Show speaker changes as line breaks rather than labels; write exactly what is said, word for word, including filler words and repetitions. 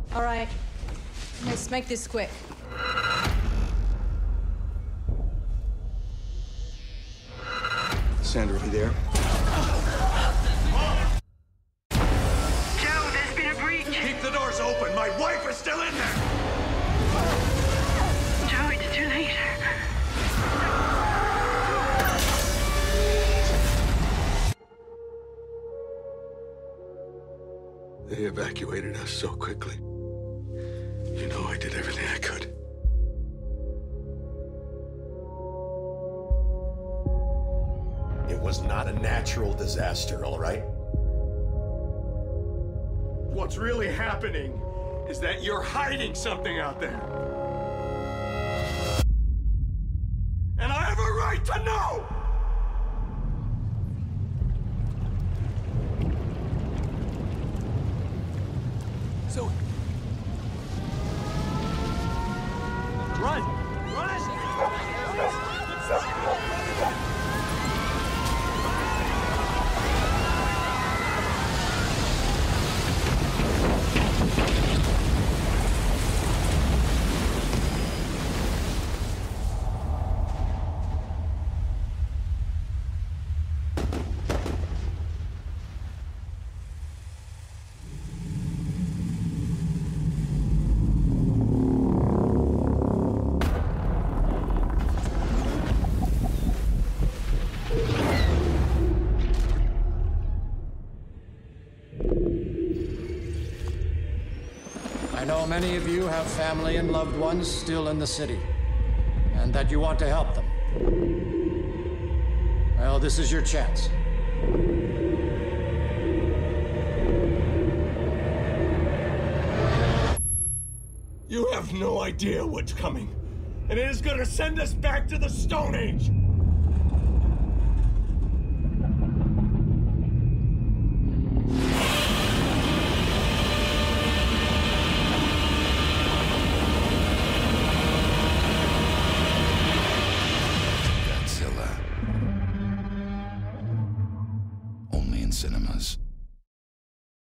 All right, let's make this quick.
Sandra, are you there?
Joe, there's been a breach.
Keep the doors open. My wife is still in there.
Joe, it's too late.
They evacuated us so quickly. You know I did everything I could.
It was not a natural disaster, all right? What's really happening is that you're hiding something out there. And I have a right to know!
So...
Run! Run!
I know many of you have family and loved ones still in the city, and that you want to help them. Well, this is your chance.
You have no idea what's coming, and it is gonna send us back to the Stone Age!
Godzilla. Only in cinemas.